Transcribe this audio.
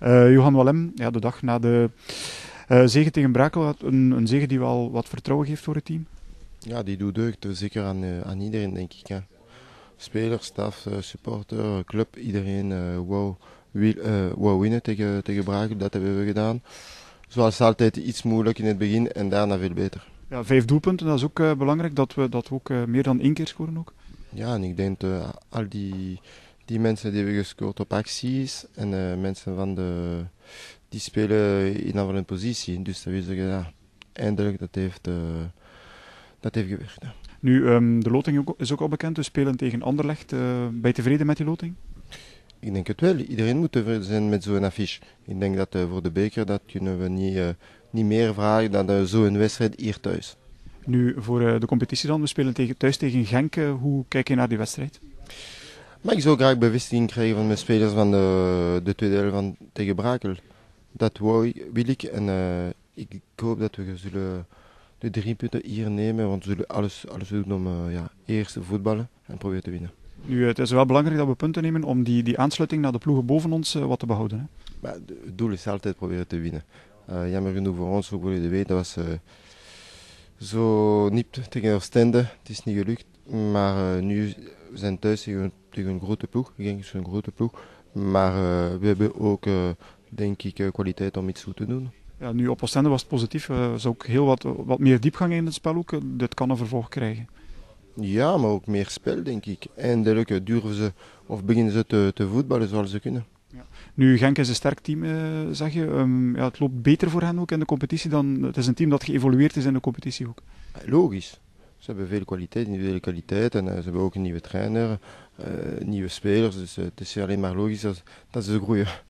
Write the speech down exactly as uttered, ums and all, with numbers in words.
Uh, Johan Wallem, ja, de dag na de uh, zege tegen Brakel, een, een zege die wel wat vertrouwen geeft voor het team. Ja, die doet deugd, zeker aan, uh, aan iedereen, denk ik. Hè. Spelers, staf, uh, supporter, club, iedereen uh, wou, wil, uh, wou winnen tegen, tegen Brakel. Dat hebben we gedaan. Zoals altijd iets moeilijk in het begin en daarna veel beter. Ja, vijf doelpunten, dat is ook uh, belangrijk, dat we, dat we ook uh, meer dan één keer scoren ook. Ja, en ik denk uh, al die, die mensen die hebben gescoord op acties en uh, mensen van de, die spelen in een positie. Dus dat wil zeggen, ja, eindelijk dat heeft, uh, dat heeft gewerkt. Ja. Nu, um, de loting is ook al bekend, we spelen tegen Anderlecht. Uh, ben je tevreden met die loting? Ik denk het wel. Iedereen moet tevreden zijn met zo'n affiche. Ik denk dat uh, voor de beker dat kunnen we niet, uh, niet meer vragen dan uh, zo'n wedstrijd hier thuis. Nu, voor uh, de competitie dan, we spelen tegen, thuis tegen Genk. Uh, hoe kijk je naar die wedstrijd? Maar ik zou graag bevestiging krijgen van mijn spelers van de, de tweede helft van tegen Brakel. Dat wou, wil ik en uh, ik hoop dat we zullen de drie punten hier nemen, want we zullen alles, alles doen om uh, ja, eerst voetballen en proberen te winnen. Nu, het is wel belangrijk dat we punten nemen om die, die aansluiting naar de ploegen boven ons uh, wat te behouden. Hè? Maar het doel is altijd proberen te winnen. Uh, jammer genoeg voor ons, ook jullie de weten, dat was uh, zo niet tegen Oostende. Het is niet gelukt, maar uh, nu we zijn thuis tegen, tegen een grote ploeg. Ik denk het is een grote ploeg, maar uh, we hebben ook, uh, denk ik, uh, kwaliteit om iets goed te doen. Ja, nu op Oostende was het positief. Er uh, is ook heel wat, wat meer diepgang in het spel ook. Uh, dit kan een vervolg krijgen. Ja, maar ook meer spel, denk ik. Eindelijk durven ze of beginnen ze te, te voetballen zoals ze kunnen. Ja. Nu, Genk is een sterk team, uh, zeg je. Um, ja, het loopt beter voor hen ook in de competitie dan... Het is een team dat geëvolueerd is in de competitie ook. Logisch. Ze hebben veel kwaliteit, individuele kwaliteit. En uh, ze hebben ook een nieuwe trainer, uh, nieuwe spelers. Dus uh, het is alleen maar logisch dat, dat ze groeien.